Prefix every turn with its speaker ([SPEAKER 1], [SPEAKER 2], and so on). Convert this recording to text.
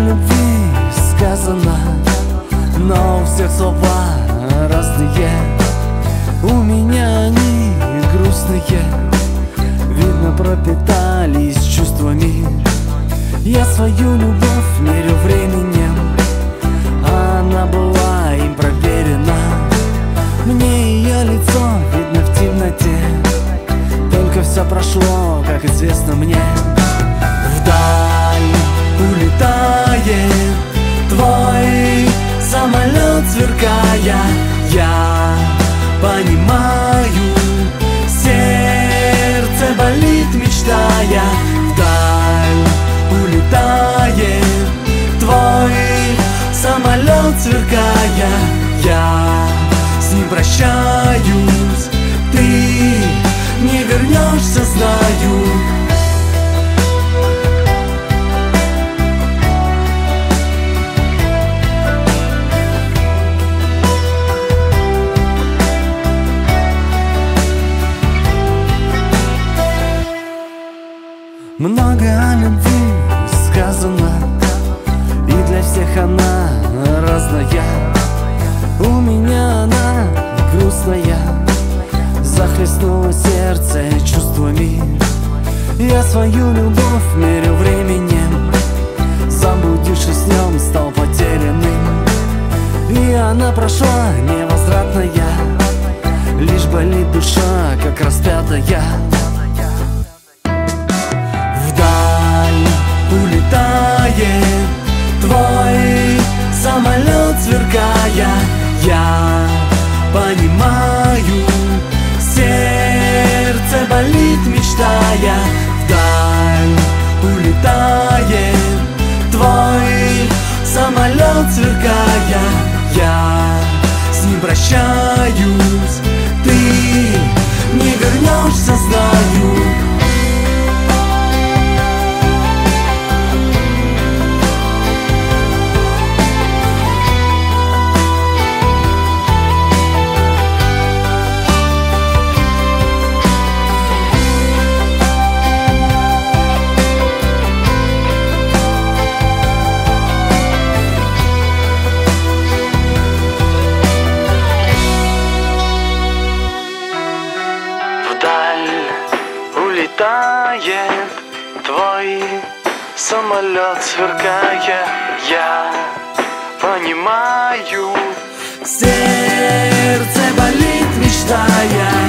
[SPEAKER 1] любви сказано, но у всех слова разные. У меня они грустные, видно, пропитались чувствами. Я свою любовь мерю временем, а она была им проверена. Мне ее лицо видно в темноте, только все прошло, как известно мне. Вдаль улетает твой самолет, сверкая. Я понимаю, сердце болит, мечтая. Вдаль улетает твой самолет, сверкая. Я с ним прощаюсь, ты не вернешься, знаю. Много о любви сказано, и для всех она разная. У меня она грустная, захлестнуло сердце чувствами. Я свою любовь мерю временем, заблудившись в нем, стал потерянным. И она прошла невозвратная, лишь болит душа, как распятая. Улетает твой самолет, сверкая. Я понимаю, сердце болит, мечтая. Вдаль улетает твой самолет, сверкая. Я с ним прощаюсь, ты не вернешься, знаю. Улетает твой самолет, сверкая. Я понимаю, сердце болит, мечтая.